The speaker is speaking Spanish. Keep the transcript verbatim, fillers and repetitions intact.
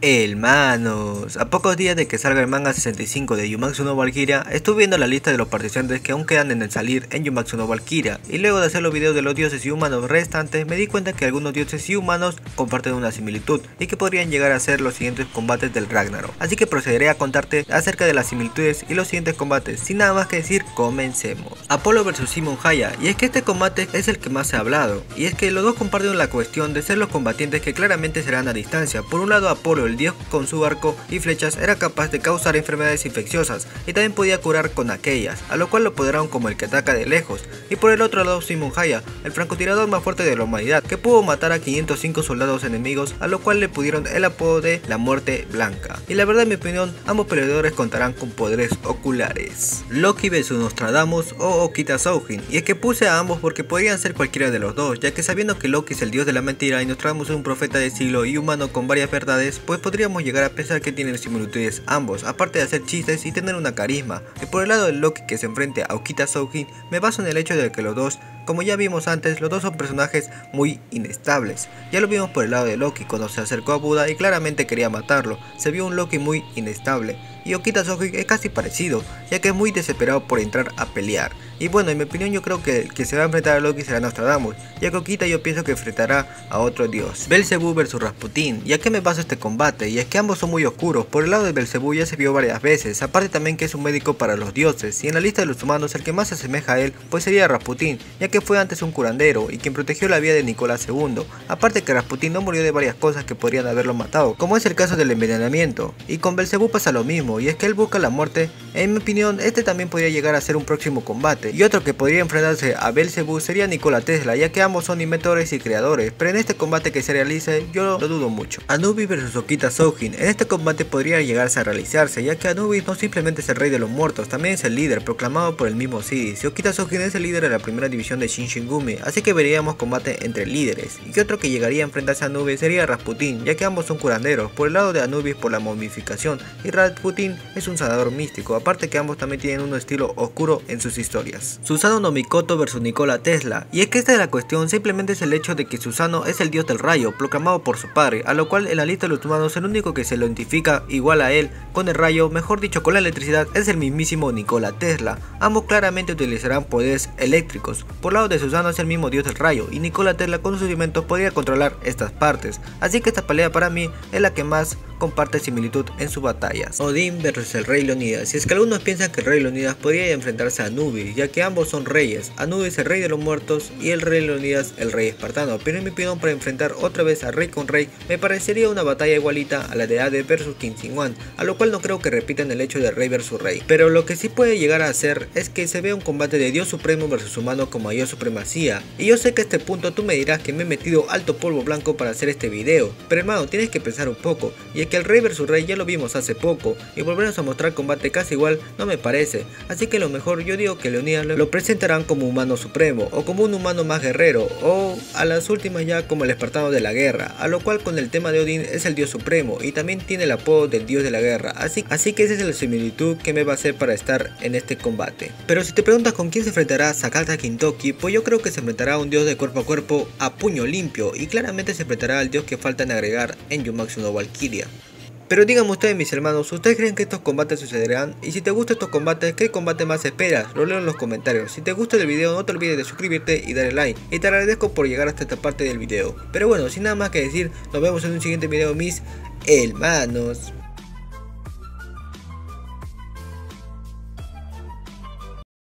Hermanos, a pocos días de que salga el manga sesenta y cinco de Yuumatsu no Valkyria, estuve viendo la lista de los participantes que aún quedan en el salir en Yuumatsu no Valkyria, y luego de hacer los videos de los dioses y humanos restantes, me di cuenta que algunos dioses y humanos comparten una similitud, y que podrían llegar a ser los siguientes combates del Ragnarok. Así que procederé a contarte acerca de las similitudes y los siguientes combates. Sin nada más que decir, comencemos. Apolo versus Simon Haya, y es que este combate es el que más se ha hablado, y es que los dos comparten la cuestión de ser los combatientes que claramente serán a distancia. Por un lado, Apolo, el dios con su arco y flechas, era capaz de causar enfermedades infecciosas y también podía curar con aquellas, a lo cual lo apoderaron como el que ataca de lejos. Y por el otro lado, Simon Haya, el francotirador más fuerte de la humanidad, que pudo matar a quinientos cinco soldados enemigos, a lo cual le pudieron el apodo de la muerte blanca. Y la verdad, en mi opinión, ambos peleadores contarán con poderes oculares. Loki versus Nostradamus o Okita Soujin, y es que puse a ambos porque podrían ser cualquiera de los dos, ya que sabiendo que Loki es el dios de la mentira y Nostradamus es un profeta de siglo y humano con varias verdades, pues podríamos llegar a pensar que tienen similitudes ambos, aparte de hacer chistes y tener una carisma. Y por el lado de Loki, que se enfrente a Okita Soujin, me baso en el hecho de que los dos, como ya vimos antes, los dos son personajes muy inestables. Ya lo vimos por el lado de Loki cuando se acercó a Buda y claramente quería matarlo. Se vio un Loki muy inestable. Y Okita Soujin es casi parecido, ya que es muy desesperado por entrar a pelear. Y bueno, en mi opinión yo creo que el que se va a enfrentar a Loki será Nostradamus, ya que Okita yo pienso que enfrentará a otro dios. Belzebú versus Rasputin, ¿y a qué me baso este combate? Y es que ambos son muy oscuros. Por el lado de Belzebú ya se vio varias veces, aparte también que es un médico para los dioses, y en la lista de los humanos el que más se asemeja a él pues sería Rasputin, ya que fue antes un curandero y quien protegió la vida de Nicolás segundo. Aparte que Rasputin no murió de varias cosas que podrían haberlo matado, como es el caso del envenenamiento. Y con Belzebú pasa lo mismo, y es que él busca la muerte. En mi opinión, este también podría llegar a ser un próximo combate, y otro que podría enfrentarse a Belzebú sería Nikola Tesla, ya que ambos son inventores y creadores, pero en este combate que se realice yo lo dudo mucho. Anubis versus Okita Soujin, en este combate podría llegarse a realizarse, ya que Anubis no simplemente es el rey de los muertos, también es el líder proclamado por el mismo Osiris, y Okita Soujin es el líder de la primera división de Shinsengumi, así que veríamos combate entre líderes. Y otro que llegaría a enfrentarse a Anubis sería Rasputin, ya que ambos son curanderos, por el lado de Anubis por la momificación y Rasputin es un sanador místico, aparte que ambos también tienen un estilo oscuro en sus historias. Susanoo no Mikoto versus Nikola Tesla, y es que esta es la cuestión, simplemente es el hecho de que Susanoo es el dios del rayo, proclamado por su padre, a lo cual en la lista de los humanos el único que se lo identifica igual a él con el rayo, mejor dicho con la electricidad, es el mismísimo Nikola Tesla. Ambos claramente utilizarán poderes eléctricos. Por lado de Susanoo es el mismo dios del rayo, y Nikola Tesla con sus inventos podría controlar estas partes, así que esta pelea para mí es la que más comparte similitud en sus batallas. Odín versus el rey Leonidas, si es que algunos piensan que el rey Leonidas podría enfrentarse a Anubis, ya que ambos son reyes, Anubis el rey de los muertos y el rey Leonidas el rey espartano, pero en mi opinión para enfrentar otra vez a rey con rey me parecería una batalla igualita a la de Hades versus King Sinwan, a lo cual no creo que repitan el hecho de rey versus rey, pero lo que sí puede llegar a hacer es que se vea un combate de dios supremo versus humano con mayor supremacía. Y yo sé que a este punto tú me dirás que me he metido alto polvo blanco para hacer este video, pero hermano, tienes que pensar un poco, y es que el rey versus rey ya lo vimos hace poco, y volvernos a mostrar combate casi igual no me parece, así que lo mejor yo digo que Leonidas lo presentarán como humano supremo, o como un humano más guerrero, o a las últimas ya como el espartano de la guerra, a lo cual con el tema de Odín es el dios supremo, y también tiene el apodo del dios de la guerra, así, así que esa es la similitud que me va a hacer para estar en este combate. Pero si te preguntas con quién se enfrentará Sakata Kintoki, pues yo creo que se enfrentará a un dios de cuerpo a cuerpo a puño limpio, y claramente se enfrentará al dios que falta en agregar en Yuumatsu no Valkyria. Pero díganme ustedes, mis hermanos, ¿ustedes creen que estos combates sucederán? Y si te gustan estos combates, ¿qué combate más esperas? Lo leo en los comentarios. Si te gusta el video, no te olvides de suscribirte y darle like. Y te agradezco por llegar hasta esta parte del video. Pero bueno, sin nada más que decir, nos vemos en un siguiente video, mis hermanos.